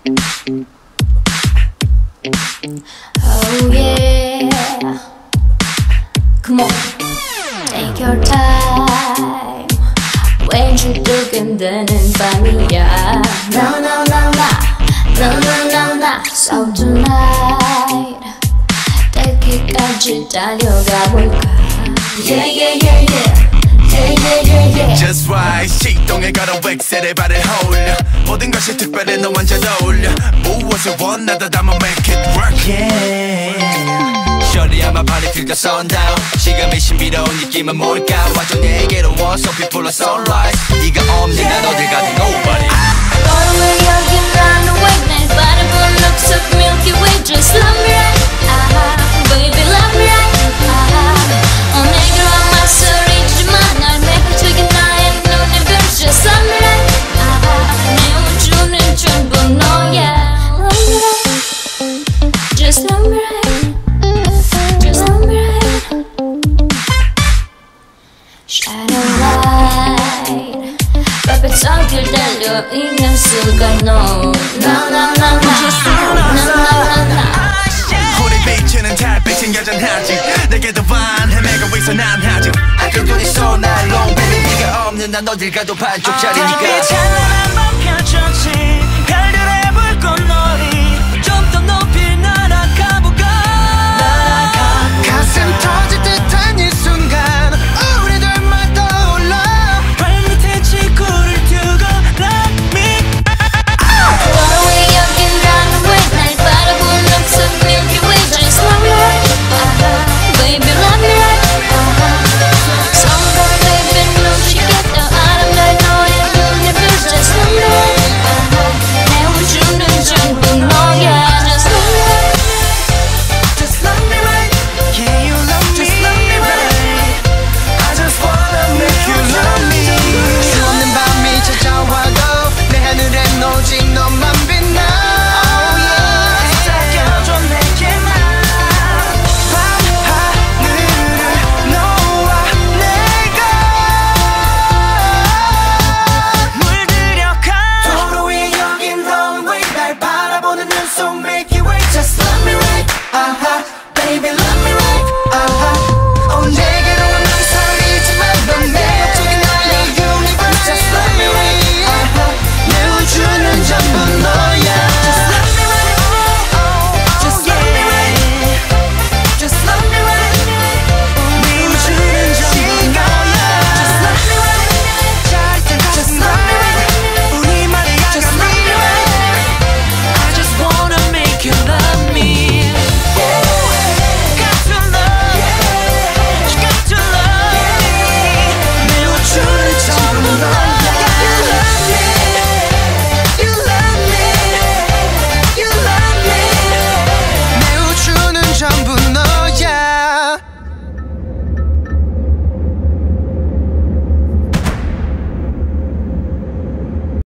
Oh yeah, come on, take your time. 왠지 두근대는 밤이야. No no no no, no no no no. So tonight, 때기까지 달려가 볼까? Yeah yeah yeah yeah. Yeah, yeah, yeah, yeah. Just right 시동에 걸어 웩셀에 발을 홀려 모든 것이 특별해 너만 잘 어울려 무엇을 원하다 담아 make it work yeah. Shorty 아마 party till the sundown 시간이 신비로운 느낌은 뭘까 완전 내게로 와서 people are sunrise 네가 없는 난 어딜 가든 nobody 걸음을 여긴 run away 날 바라본 옥석 Milky Way Just love me right baby love me right 내게로 아마 소리지만 날 매혹적인 나의 눈에 별 Just love me right 내 우주는 전부 너야 Love me right Just love me right Just love me right Shadow light 별빛석을 달려있는 순간 No no no no no No no no no 우리 비치는 달빛은 여전하지 내게도 반 헤매고 있어 난 아직 아껴 둘이서 날 long baby 네가 없는 난 어딜 가도 반쪽짜리니까